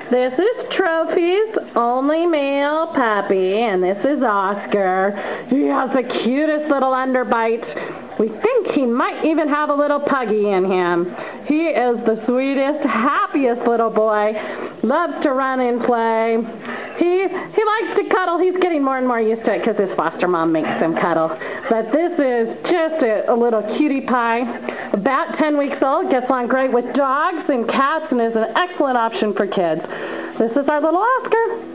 This is Trophy's only male puppy, and this is Oscar. He has the cutest little underbite. We think he might even have a little puggy in him. He is the sweetest, happiest little boy. Loves to run and play. He likes to cuddle. He's getting more and more used to it because his foster mom makes him cuddle. But this is just a little cutie pie. About 10 weeks old, gets on great with dogs and cats, and is an excellent option for kids. This is our little Oscar.